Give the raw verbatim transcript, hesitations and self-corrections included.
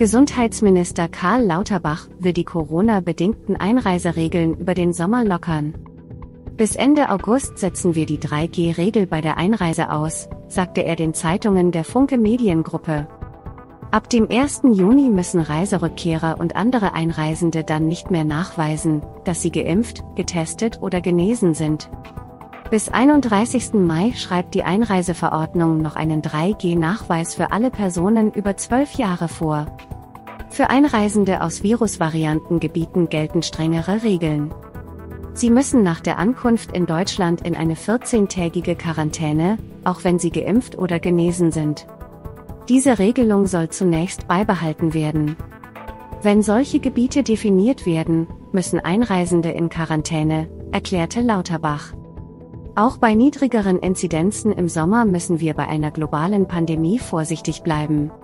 Gesundheitsminister Karl Lauterbach will die Corona-bedingten Einreiseregeln über den Sommer lockern. Bis Ende August setzen wir die drei G Regel bei der Einreise aus, sagte er den Zeitungen der Funke Mediengruppe. Ab dem ersten Juni müssen Reiserückkehrer und andere Einreisende dann nicht mehr nachweisen, dass sie geimpft, getestet oder genesen sind. Bis einunddreißigsten Mai schreibt die Einreiseverordnung noch einen drei G Nachweis für alle Personen über zwölf Jahre vor. Für Einreisende aus Virusvariantengebieten gelten strengere Regeln. Sie müssen nach der Ankunft in Deutschland in eine vierzehntägige Quarantäne, auch wenn sie geimpft oder genesen sind. Diese Regelung soll zunächst beibehalten werden. Wenn solche Gebiete definiert werden, müssen Einreisende in Quarantäne, erklärte Lauterbach. Auch bei niedrigeren Inzidenzen im Sommer müssen wir bei einer globalen Pandemie vorsichtig bleiben.